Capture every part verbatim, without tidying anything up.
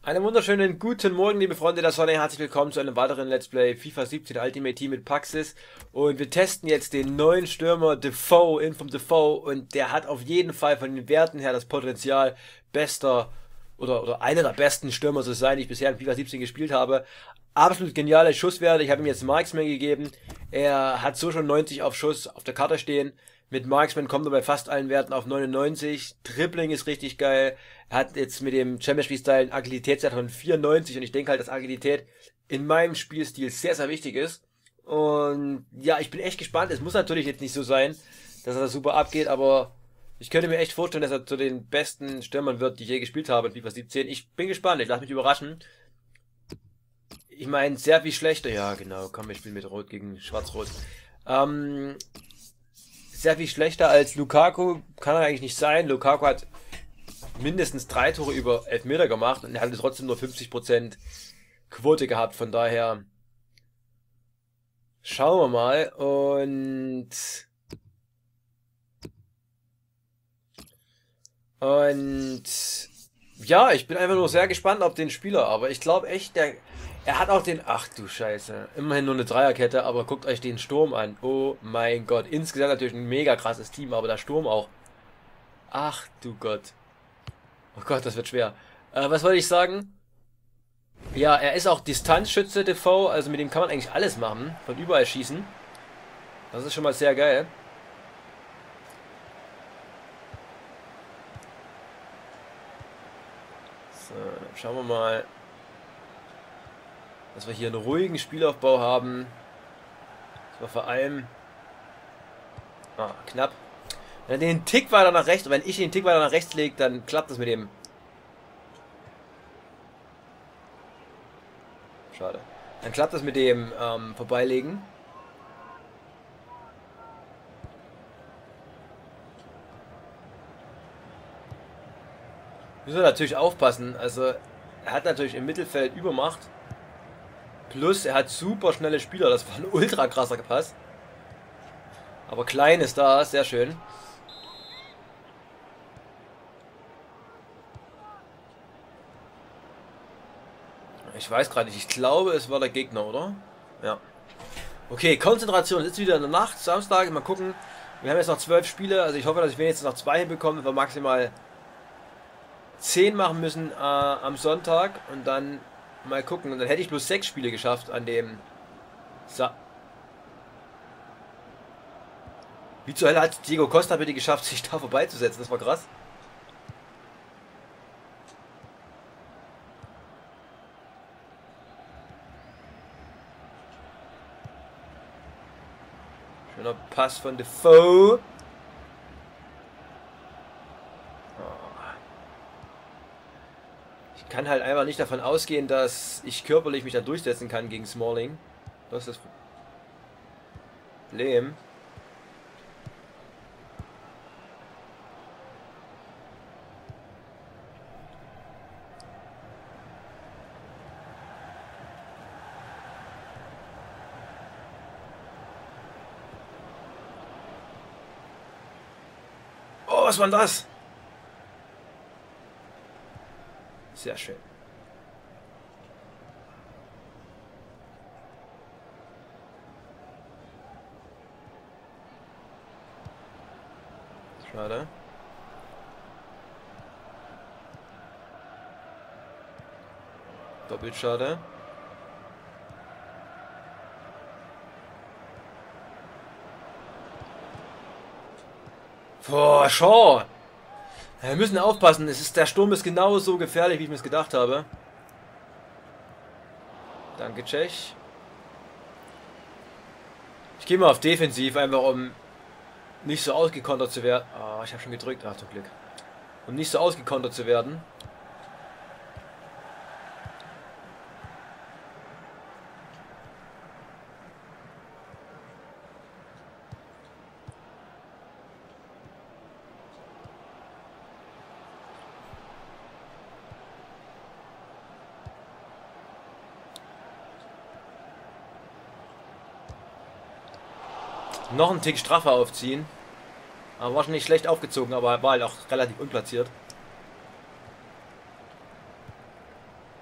Einen wunderschönen guten Morgen, liebe Freunde der Sonne. Herzlich willkommen zu einem weiteren Let's Play FIFA siebzehn Ultimate Team mit Paxis. Und wir testen jetzt den neuen Stürmer Defoe, Inform Defoe. Und der hat auf jeden Fall von den Werten her das Potenzial, bester oder, oder einer der besten Stürmer zu sein, die ich bisher in FIFA siebzehn gespielt habe. Absolut geniale Schusswerte. Ich habe ihm jetzt Marksman gegeben. Er hat so schon neunzig auf Schuss auf der Karte stehen. Mit Marksman kommt er bei fast allen Werten auf neunundneunzig. Dribbling ist richtig geil. Er hat jetzt mit dem Champions-Style einen Agilitätswert von vierundneunzig und ich denke halt, dass Agilität in meinem Spielstil sehr, sehr wichtig ist. Und ja, ich bin echt gespannt. Es muss natürlich jetzt nicht so sein, dass er das super abgeht, aber ich könnte mir echt vorstellen, dass er zu den besten Stürmern wird, die ich je gespielt habe in FIFA siebzehn. Ich bin gespannt, ich lasse mich überraschen. Ich meine, sehr viel schlechter. Ja, genau, komm, wir spielen mit Rot gegen Schwarz-Rot. Ähm... Sehr viel schlechter als Lukaku kann er eigentlich nicht sein. Lukaku hat mindestens drei Tore über Elfmeter gemacht und er hatte trotzdem nur fünfzig Prozent Quote gehabt. Von daher schauen wir mal. Und und ja, ich bin einfach nur sehr gespannt auf den Spieler. Aber ich glaube echt, der er hat auch den... Ach du Scheiße. Immerhin nur eine Dreierkette, aber guckt euch den Sturm an. Oh mein Gott. Insgesamt natürlich ein mega krasses Team, aber der Sturm auch. Ach du Gott. Oh Gott, das wird schwer. Äh, was wollte ich sagen? Ja, er ist auch Distanzschütze, Defoe. Also mit dem kann man eigentlich alles machen. Von überall schießen. Das ist schon mal sehr geil. So, dann schauen wir mal, dass wir hier einen ruhigen Spielaufbau haben. Das war vor allem... Ah, knapp. Wenn er den Tick weiter nach rechts, wenn ich den Tick weiter nach rechts lege, dann klappt das mit dem. Schade. Dann klappt das mit dem ähm, Vorbeilegen. Müssen wir natürlich aufpassen. Also, er hat natürlich im Mittelfeld Übermacht. Plus, er hat super schnelle Spieler. Das war ein ultra krasser Pass. Aber klein ist da. Sehr schön. Ich weiß gerade nicht. Ich glaube, es war der Gegner, oder? Ja. Okay, Konzentration. Es ist wieder in der Nacht. Samstag. Mal gucken. Wir haben jetzt noch zwölf Spiele. Also ich hoffe, dass ich wenigstens noch zwei hinbekomme. Wir maximal zehn machen müssen äh, am Sonntag. Und dann... Mal gucken, und dann hätte ich bloß sechs Spiele geschafft an dem... Sa Wie zur Hölle hat Diego Costa bitte geschafft, sich da vorbeizusetzen? Das war krass. Schöner Pass von Defoe. Ich kann halt einfach nicht davon ausgehen, dass ich körperlich mich da durchsetzen kann gegen Smalling. Das ist das Problem. Oh, was war denn das? Sehr schön. Schade. Doppelt schade. Boah, Shaw! Wir müssen aufpassen, es ist, der Sturm ist genauso gefährlich, wie ich mir es gedacht habe. Danke, Tschech. Ich gehe mal auf Defensiv, einfach um nicht so ausgekontert zu werden. Oh, ich habe schon gedrückt, ach zum Glück. Um nicht so ausgekontert zu werden. Noch einen Tick straffer aufziehen. Aber war schon nicht schlecht aufgezogen, aber war halt auch relativ unplatziert.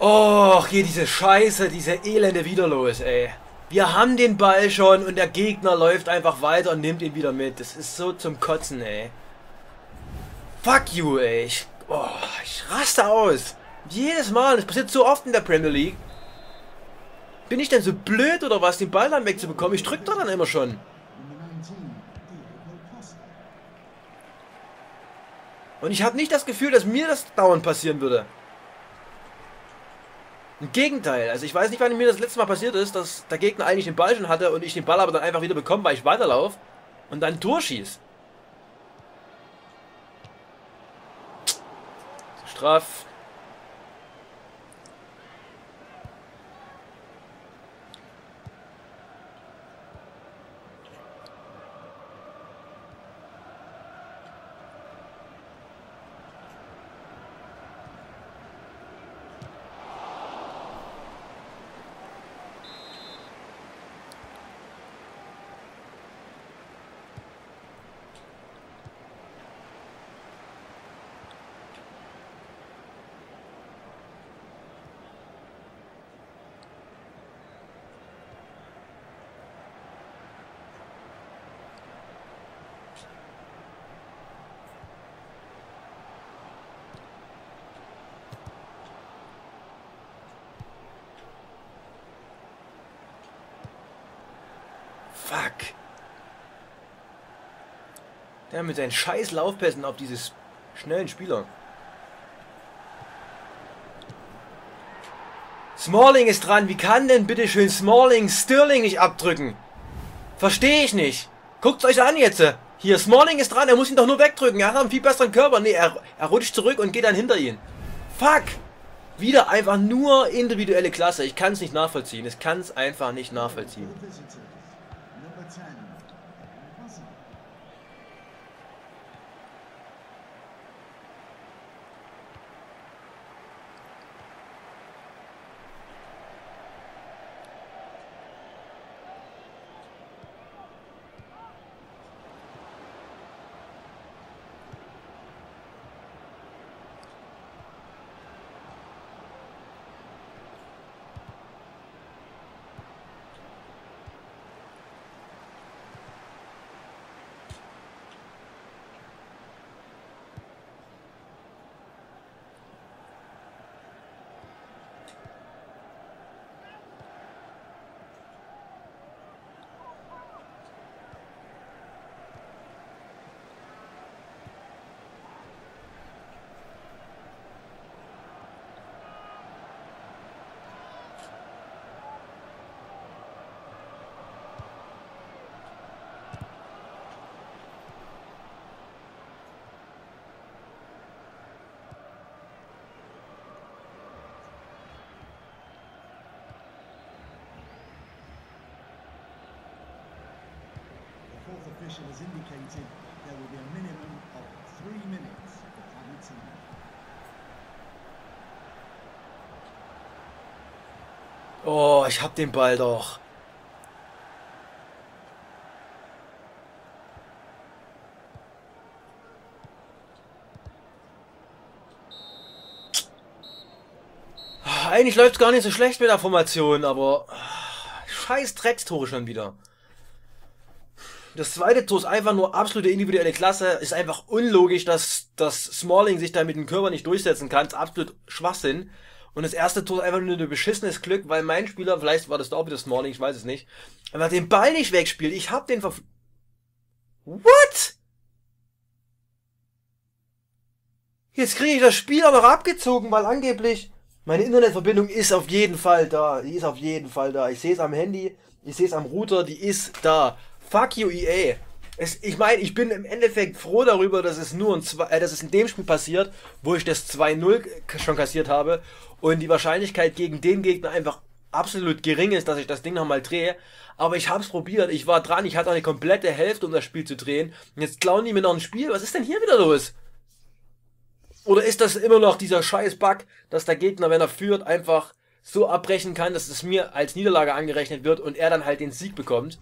Oh, hier diese Scheiße, diese Elende wieder los, ey. Wir haben den Ball schon und der Gegner läuft einfach weiter und nimmt ihn wieder mit. Das ist so zum Kotzen, ey. Fuck you, ey. Ich, oh, ich raste aus. Jedes Mal. Das passiert so oft in der Premier League. Bin ich denn so blöd oder was, den Ball dann wegzubekommen? Ich drück da dann immer schon. Und ich habe nicht das Gefühl, dass mir das dauernd passieren würde. Im Gegenteil, also ich weiß nicht, wann mir das letzte Mal passiert ist, dass der Gegner eigentlich den Ball schon hatte und ich den Ball aber dann einfach wieder bekomme, weil ich weiterlaufe und dann ein Tor schieße. Straf. Fuck. Der mit seinen scheiß Laufpässen auf dieses schnellen Spieler. Smalling ist dran. Wie kann denn bitte schön Smalling Sterling nicht abdrücken? Verstehe ich nicht. Guckt euch an jetzt. Hier, Smalling ist dran. Er muss ihn doch nur wegdrücken. Er hat einen viel besseren Körper. Nee, er, er rutscht zurück und geht dann hinter ihn. Fuck. Wieder einfach nur individuelle Klasse. Ich kann es nicht nachvollziehen. Ich kann es einfach nicht nachvollziehen. Official has indicated there will be a minimum of three minutes for added time. Oh, ich hab den Ball doch. Eigentlich läuft es gar nicht so schlecht mit der Formation, aber scheiß Dreckstore schon wieder. Das zweite Tor ist einfach nur absolute individuelle Klasse. Ist einfach unlogisch, dass, dass Smalling sich da mit dem Körper nicht durchsetzen kann. Ist absolut Schwachsinn. Und das erste Tor ist einfach nur ein beschissenes Glück, weil mein Spieler, vielleicht war das da auch wieder Smalling, ich weiß es nicht, einfach den Ball nicht wegspielt. Ich hab den verf... What? Jetzt kriege ich das Spiel aber noch abgezogen, weil angeblich... Meine Internetverbindung ist auf jeden Fall da. Die ist auf jeden Fall da. Ich sehe es am Handy, ich sehe es am Router, die ist da. Fuck you, E A. Es, ich meine, ich bin im Endeffekt froh darüber, dass es nur ein zwei, äh, dass es in dem Spiel passiert, wo ich das zwei null schon kassiert habe und die Wahrscheinlichkeit gegen den Gegner einfach absolut gering ist, dass ich das Ding nochmal drehe. Aber ich habe es probiert, ich war dran, ich hatte eine komplette Hälfte, um das Spiel zu drehen. Und jetzt klauen die mir noch ein Spiel. Was ist denn hier wieder los? Oder ist das immer noch dieser scheiß Bug, dass der Gegner, wenn er führt, einfach so abbrechen kann, dass es mir als Niederlage angerechnet wird und er dann halt den Sieg bekommt?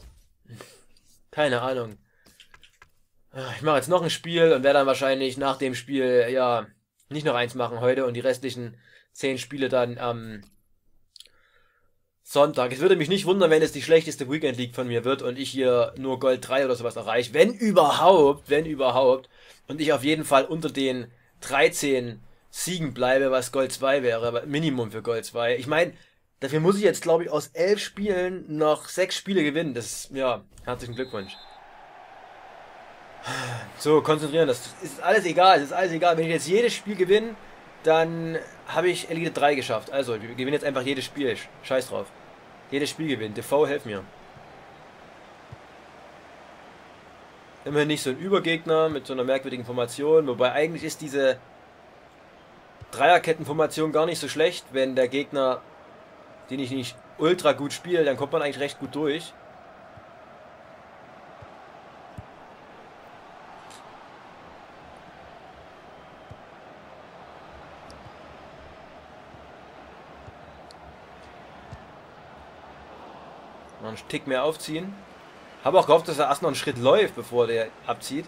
Keine Ahnung. Ich mache jetzt noch ein Spiel und werde dann wahrscheinlich nach dem Spiel, ja, nicht noch eins machen heute und die restlichen zehn Spiele dann am Sonntag. Es würde mich nicht wundern, wenn es die schlechteste Weekend League von mir wird und ich hier nur Gold drei oder sowas erreiche. Wenn überhaupt, wenn überhaupt. Und ich auf jeden Fall unter den dreizehn Siegen bleibe, was Gold zwei wäre. Minimum für Gold zwei. Ich meine, dafür muss ich jetzt, glaube ich, aus elf Spielen noch sechs Spiele gewinnen. Das ist, ja, herzlichen Glückwunsch. So, konzentrieren, das ist alles egal, es ist alles egal. Wenn ich jetzt jedes Spiel gewinne, dann habe ich Elite drei geschafft. Also, wir gewinnen jetzt einfach jedes Spiel. Scheiß drauf. Jedes Spiel gewinnen. Defoe, helf mir. Immerhin nicht so ein Übergegner mit so einer merkwürdigen Formation. Wobei eigentlich ist diese Dreierkettenformation gar nicht so schlecht. Wenn der Gegner, den ich nicht ultra gut spiele, dann kommt man eigentlich recht gut durch. Noch einen Tick mehr aufziehen. Habe auch gehofft, dass er erst noch einen Schritt läuft, bevor der abzieht.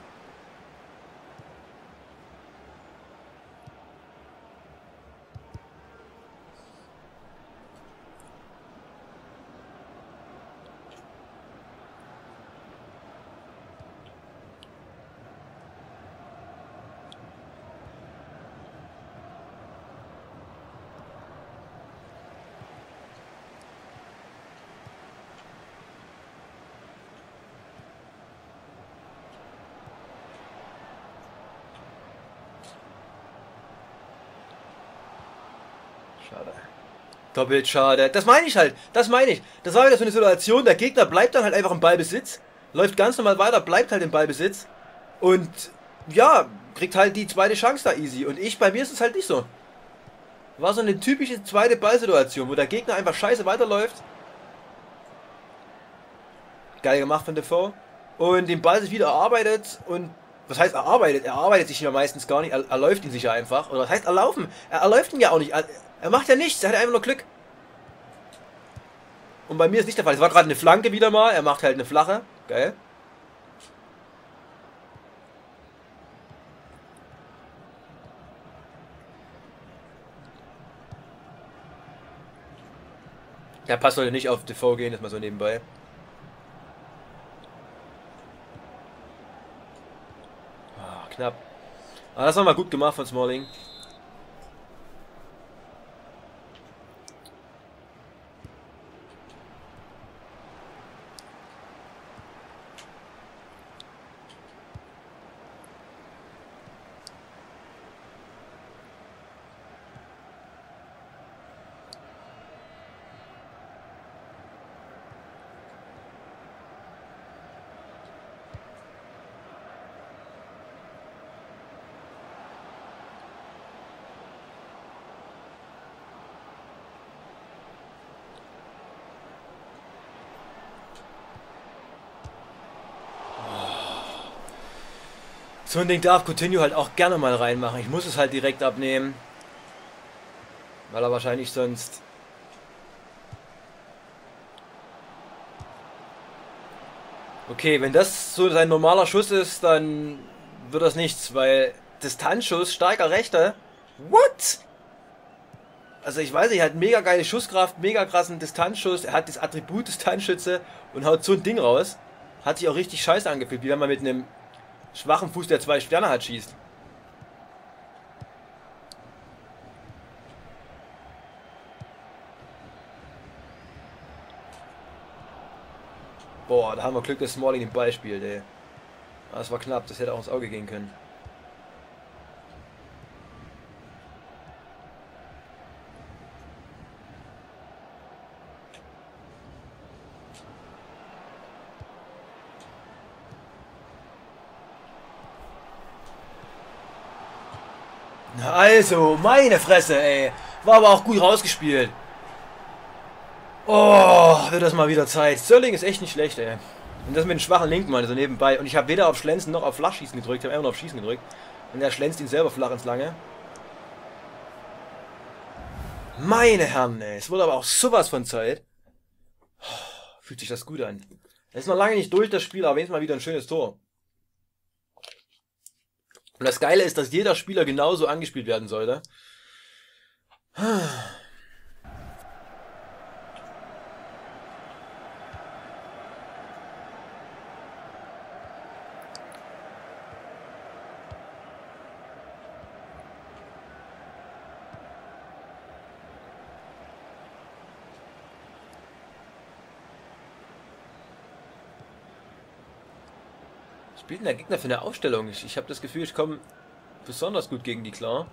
Schade. Doppelt schade. Das meine ich halt. Das meine ich. Das war wieder so eine Situation, der Gegner bleibt dann halt einfach im Ballbesitz, läuft ganz normal weiter, bleibt halt im Ballbesitz und ja, kriegt halt die zweite Chance da easy. Und ich, bei mir ist es halt nicht so. War so eine typische zweite Ballsituation, wo der Gegner einfach scheiße weiterläuft. Geil gemacht von Defoe. Und den Ball sich wieder erarbeitet und was heißt erarbeitet? Er arbeitet sich ja meistens gar nicht, er, er läuft ihn sich ja einfach. Oder was heißt erlaufen? Er, er läuft ihn ja auch nicht. Er, er macht ja nichts, er hat einfach nur Glück. Und bei mir ist nicht der Fall. Es war gerade eine Flanke wieder mal, er macht halt eine flache. Geil. Der Pass sollte nicht auf Defoe gehen, das mal so nebenbei. Oh, knapp. Aber das war mal gut gemacht von Smalling. So ein Ding darf Coutinho halt auch gerne mal reinmachen. Ich muss es halt direkt abnehmen. Weil er wahrscheinlich sonst... Okay, wenn das so sein normaler Schuss ist, dann wird das nichts, weil Distanzschuss, starker Rechter. What? Also ich weiß nicht, er hat mega geile Schusskraft, mega krassen Distanzschuss. Er hat das Attribut Distanzschütze und haut so ein Ding raus. Hat sich auch richtig scheiße angefühlt, wie wenn man mit einem schwachen Fuß, der zwei Sterne hat, schießt. Boah, da haben wir Glück, dass Smalling den Ball spielt, ey. Das war knapp, das hätte auch ins Auge gehen können. Also, meine Fresse, ey. War aber auch gut rausgespielt. Oh, wird das mal wieder Zeit. Sterling ist echt nicht schlecht, ey. Und das mit dem schwachen Linken mal so nebenbei. Und ich habe weder auf Schlenzen noch auf Flachschießen gedrückt. Ich habe einfach nur auf Schießen gedrückt. Und er schlänzt ihn selber flach ins Lange. Meine Herren, ey. Es wurde aber auch sowas von Zeit. Oh, fühlt sich das gut an. Es ist noch lange nicht durch, das Spiel, aber wenigstens mal wieder ein schönes Tor. Und das Geile ist, dass jeder Spieler genauso angespielt werden sollte. Was spielt denn der Gegner für eine Aufstellung? Ich, ich habe das Gefühl, ich komme besonders gut gegen die klar.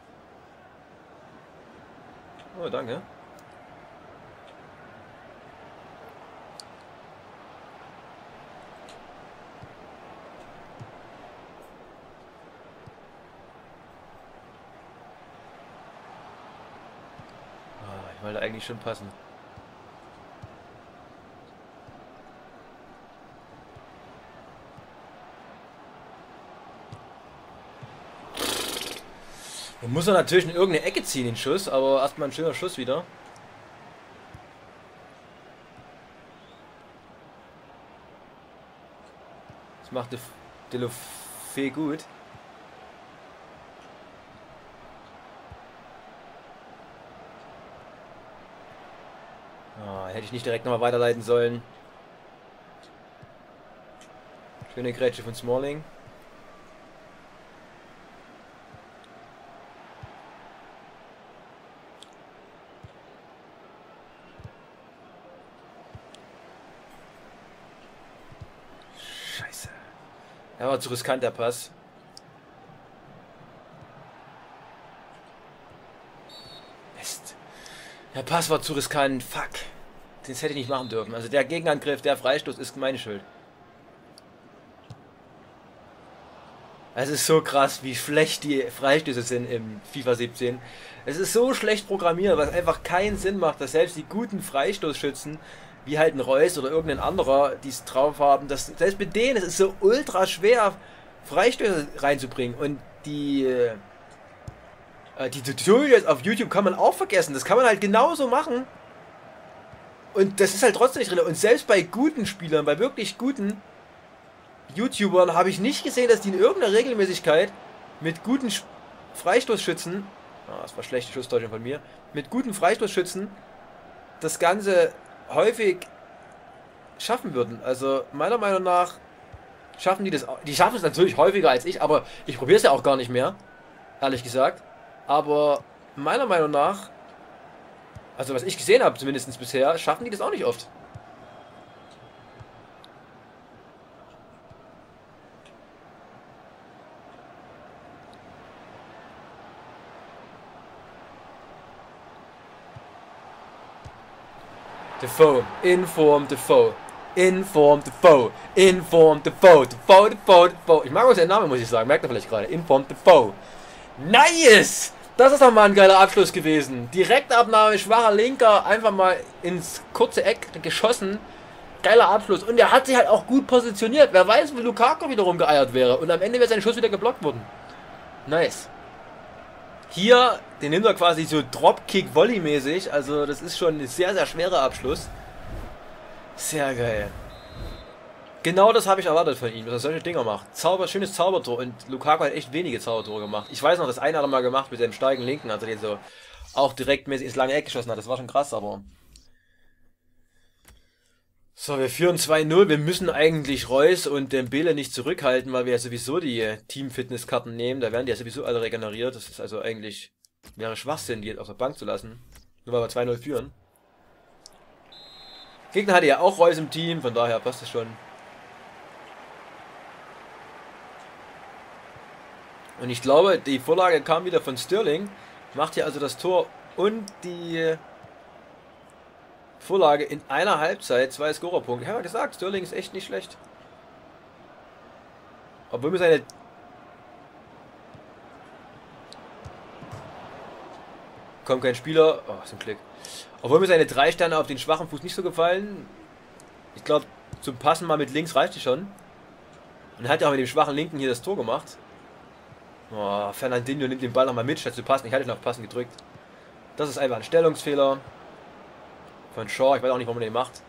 Oh, danke. Ah, ich wollte eigentlich schon passen. Man muss er natürlich in irgendeine Ecke ziehen, den Schuss, aber erstmal ein schöner Schuss wieder. Das macht Deulofeu gut. Oh, hätte ich nicht direkt nochmal weiterleiten sollen. Schöne Grätsche von Smalling. Scheiße. Ja, war zu riskant der Pass. Mist. Der Pass war zu riskant. Fuck. Das hätte ich nicht machen dürfen. Also der Gegenangriff, der Freistoß ist meine Schuld. Es ist so krass, wie schlecht die Freistöße sind im FIFA siebzehn. Es ist so schlecht programmiert, was einfach keinen Sinn macht, dass selbst die guten Freistoßschützen, wie halt ein Reus oder irgendein anderer, die es drauf haben, dass selbst mit denen es ist so ultra schwer, Freistöße reinzubringen. Und die, äh, die Tutorials auf YouTube kann man auch vergessen. Das kann man halt genauso machen. Und das ist halt trotzdem nicht drin. Und selbst bei guten Spielern, bei wirklich guten YouTubern habe ich nicht gesehen, dass die in irgendeiner Regelmäßigkeit mit guten Sch Freistoßschützen, ah, das war schlechte Schusstäuschung von mir, mit guten Freistoßschützen das Ganze häufig schaffen würden. Also meiner Meinung nach schaffen die das, die schaffen es natürlich häufiger als ich, aber ich probiere es ja auch gar nicht mehr, ehrlich gesagt. Aber meiner Meinung nach, also was ich gesehen habe zumindest bisher, schaffen die das auch nicht oft. Defoe, inform Defoe, inform Defoe, inform Defoe, Defoe, Defoe, Defoe. Ich mag auch seinen Namen, muss ich sagen, merkt ihr vielleicht gerade. Inform Defoe. Nice! Das ist doch mal ein geiler Abschluss gewesen. Direktabnahme, schwacher Linker, einfach mal ins kurze Eck geschossen. Geiler Abschluss. Und er hat sich halt auch gut positioniert. Wer weiß, wie Lukaku wiederum geeiert wäre. Und am Ende wäre sein Schuss wieder geblockt worden. Nice. Hier, den nimmt er quasi so Dropkick-Volley-mäßig. Also das ist schon ein sehr, sehr schwerer Abschluss. Sehr geil. Genau das habe ich erwartet von ihm, dass er solche Dinger macht. Zauber, schönes Zaubertor. Und Lukaku hat echt wenige Zaubertore gemacht. Ich weiß noch, das eine hat er mal gemacht mit seinem starken Linken, als er den so auch direkt mäßig ins lange Eck geschossen hat. Das war schon krass, aber... So, wir führen zwei null. Wir müssen eigentlich Reus und Dembele nicht zurückhalten, weil wir ja sowieso die Team-Fitness-Karten nehmen. Da werden die ja sowieso alle regeneriert. Das ist also eigentlich... wäre Schwachsinn, die jetzt auf der Bank zu lassen. Nur weil wir zwei null führen. Gegner hatte ja auch Reus im Team, von daher passt es schon. Und ich glaube, die Vorlage kam wieder von Sterling. Macht hier also das Tor und die Vorlage in einer Halbzeit. Zwei Scorerpunkte. Ich habe ja gesagt, Sterling ist echt nicht schlecht. Obwohl mir seine... Kommt kein Spieler. Oh, zum Glück. Obwohl mir seine drei Sterne auf den schwachen Fuß nicht so gefallen. Ich glaube, zum Passen mal mit links reicht es schon. Und er hat ja auch mit dem schwachen Linken hier das Tor gemacht. Oh, Fernandinho nimmt den Ball nochmal mit, statt zu passen. Ich hatte ihn auf Passen gedrückt. Das ist einfach ein Stellungsfehler von Shaw. Ich weiß auch nicht, warum er den macht.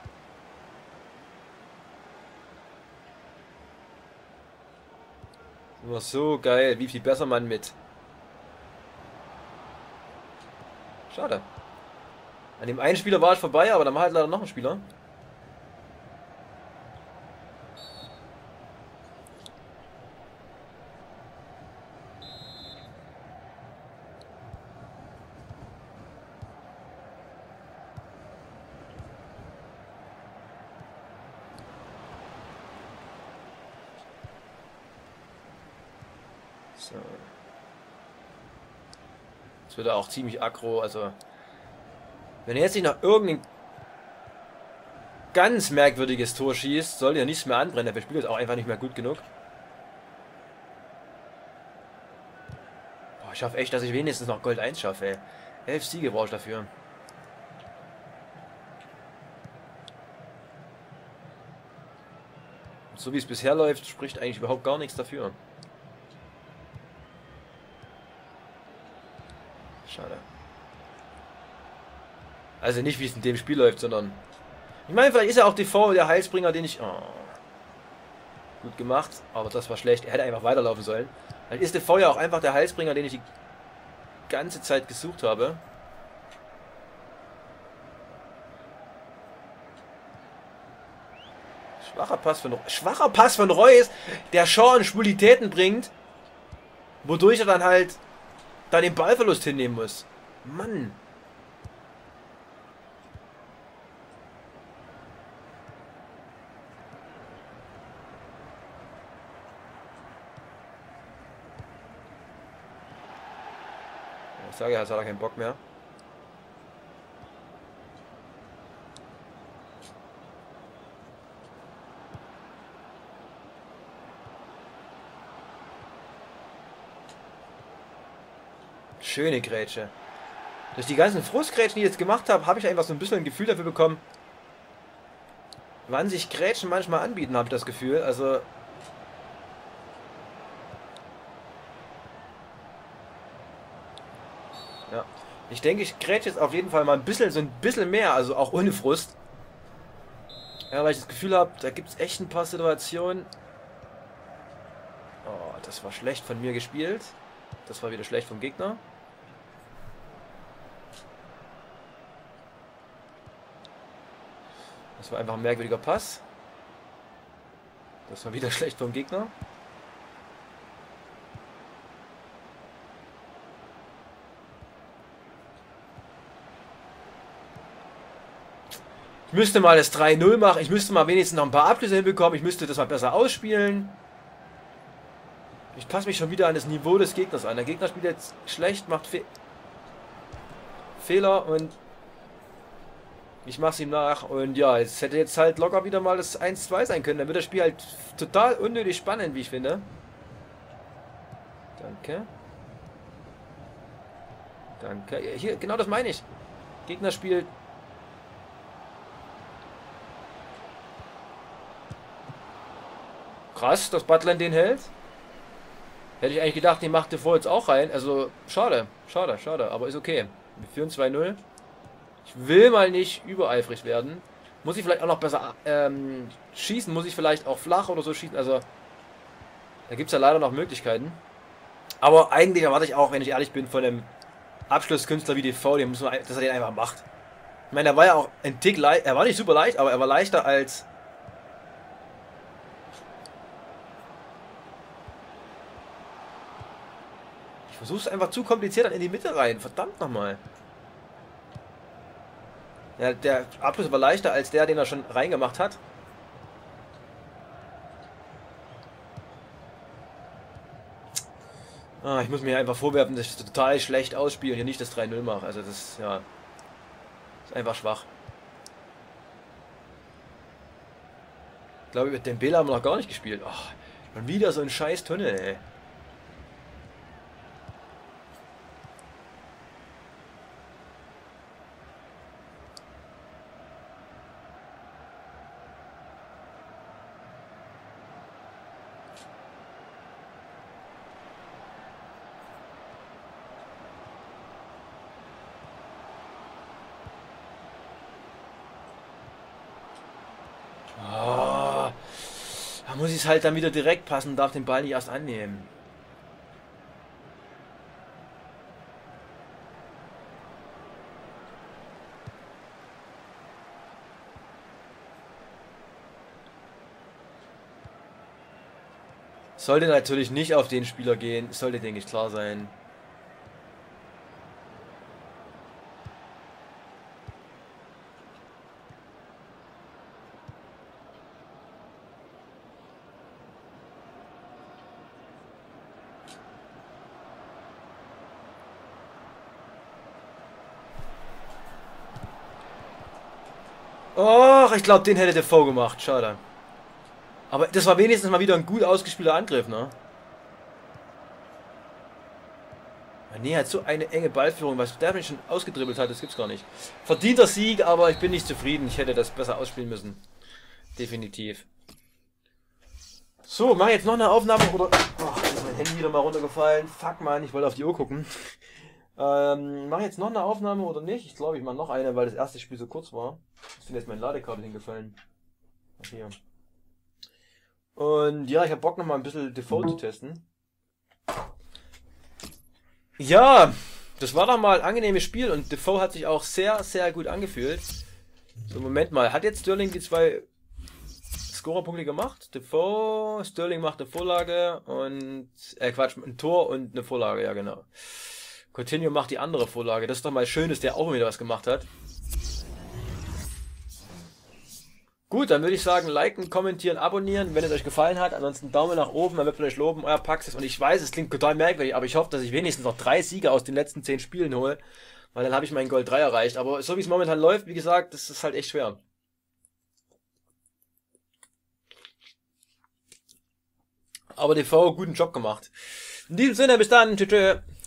Nur so geil, wie viel besser man mit Schade. An dem einen Spieler war ich vorbei, aber dann war halt leider noch ein Spieler. So. Das wird auch ziemlich aggro, also wenn er jetzt nicht noch irgendein ganz merkwürdiges Tor schießt, soll ja nichts mehr anbrennen, der spielt jetzt auch einfach nicht mehr gut genug. Boah, ich hoffe echt, dass ich wenigstens noch Gold eins schaffe, ey. Elf Siege brauche ich dafür. Und so wie es bisher läuft, spricht eigentlich überhaupt gar nichts dafür. Schade. Also nicht, wie es in dem Spiel läuft, sondern... Ich meine, vielleicht ist ja auch Defoe der Heilsbringer, den ich... Oh, gut gemacht, aber das war schlecht. Er hätte einfach weiterlaufen sollen. Dann ist Defoe ja auch einfach der Heilsbringer, den ich die ganze Zeit gesucht habe. Schwacher Pass von, Schwacher Pass von Reus, der Sean Schwulitäten bringt, wodurch er dann halt da den Ballverlust hinnehmen muss. Mann. Ich sage ja, jetzt hat er keinen Bock mehr. Schöne Grätsche. Durch die ganzen Frustgrätschen, die ich jetzt gemacht habe, habe ich einfach so ein bisschen ein Gefühl dafür bekommen, wann sich Grätschen manchmal anbieten, habe ich das Gefühl. Also... Ja. Ich denke, ich grätsche jetzt auf jeden Fall mal ein bisschen, so ein bisschen mehr, also auch ohne Frust. Ja, weil ich das Gefühl habe, da gibt es echt ein paar Situationen. Oh, das war schlecht von mir gespielt. Das war wieder schlecht vom Gegner. Das war einfach ein merkwürdiger Pass. Das war wieder schlecht vom Gegner. Ich müsste mal das drei null machen. Ich müsste mal wenigstens noch ein paar Abschlüsse hinbekommen. Ich müsste das mal besser ausspielen. Ich passe mich schon wieder an das Niveau des Gegners an. Der Gegner spielt jetzt schlecht, macht Fe Fehler und ich mache es ihm nach. Und ja, es hätte jetzt halt locker wieder mal das eins zwei sein können. Dann wird das Spiel halt total unnötig spannend, wie ich finde. Danke. Danke. Hier, genau das meine ich. Gegner spielt... Krass, dass Butler den hält. Hätte ich eigentlich gedacht, den macht Defoe jetzt auch rein. Also, schade, schade, schade, aber ist okay. Wir führen zwei null. Ich will mal nicht übereifrig werden. Muss ich vielleicht auch noch besser ähm, schießen? Muss ich vielleicht auch flach oder so schießen? Also, da gibt es ja leider noch Möglichkeiten. Aber eigentlich erwarte ich auch, wenn ich ehrlich bin, von einem Abschlusskünstler wie Defoe, den muss man, dass er den einfach macht. Ich meine, er war ja auch ein Tick leicht. Er war nicht super leicht, aber er war leichter als... Ich versuche es einfach zu kompliziert dann in die Mitte rein. Verdammt nochmal. Ja, der Abschluss war leichter als der, den er schon reingemacht hat. Ah, ich muss mir einfach vorwerfen, dass ich total schlecht ausspiele und hier nicht das drei null mache. Also das ist, ja, ist einfach schwach. Ich glaube, mit dem Bela haben wir noch gar nicht gespielt. Ach, schon wieder so ein scheiß Tunnel, ey. Da muss ich es halt dann wieder direkt passen, darf den Ball nicht erst annehmen. Sollte natürlich nicht auf den Spieler gehen. Sollte, denke ich, klar sein. Oh, ich glaube, den hätte Defoe gemacht. Schade. Aber das war wenigstens mal wieder ein gut ausgespielter Angriff, ne? Nee, hat so eine enge Ballführung, was der mich schon ausgedribbelt hat, das gibt's gar nicht. Verdienter Sieg, aber ich bin nicht zufrieden. Ich hätte das besser ausspielen müssen. Definitiv. So, mach jetzt noch eine Aufnahme oder... Oh, ist mein Handy wieder mal runtergefallen. Fuck, man, ich wollte auf die Uhr gucken. Ähm, mach jetzt noch eine Aufnahme oder nicht? Ich glaube, ich mache noch eine, weil das erste Spiel so kurz war. Ist mir jetzt mein Ladekabel hingefallen. Ach, hier. Und ja, ich habe Bock noch mal ein bisschen Default zu testen. Ja, das war doch mal ein angenehmes Spiel und Defoe hat sich auch sehr, sehr gut angefühlt. So, Moment mal, hat jetzt Sterling die zwei Scorerpunkte gemacht? Defoe, Sterling macht eine Vorlage und, äh Quatsch, ein Tor und eine Vorlage, ja genau. Coutinho macht die andere Vorlage, das ist doch mal schön, dass der auch wieder was gemacht hat. Gut, dann würde ich sagen, liken, kommentieren, abonnieren, wenn es euch gefallen hat. Ansonsten Daumen nach oben, dann wird euch loben, euer Paxis. Und ich weiß, es klingt total merkwürdig, aber ich hoffe, dass ich wenigstens noch drei Siege aus den letzten zehn Spielen hole. Weil dann habe ich meinen Gold drei erreicht. Aber so wie es momentan läuft, wie gesagt, das ist halt echt schwer. Aber D V, guten Job gemacht. In diesem Sinne, bis dann. Tschüss.